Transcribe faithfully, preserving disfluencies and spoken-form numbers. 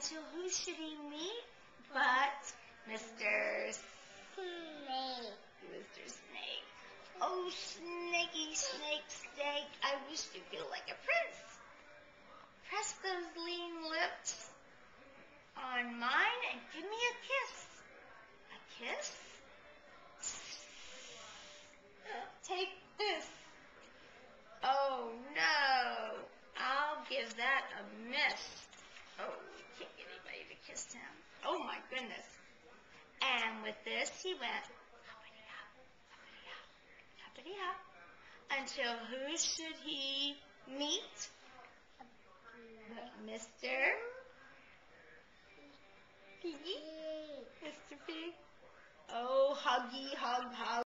until who should he meet but Mister Snake. Mister Snake. Oh, snaky snake, snake, I wish you feel like a prince. Press those lean lips on mine and give me a kiss. A kiss? Take this. Oh, no. I'll give that a miss. Oh, we can't get anybody to kiss him. Oh, my goodness. And with this, he went hoppity-hop, hoppity-hop, hoppity-hop, until who should he meet? Mister Piggy? Mister Pig? Oh, huggy, hug, hug.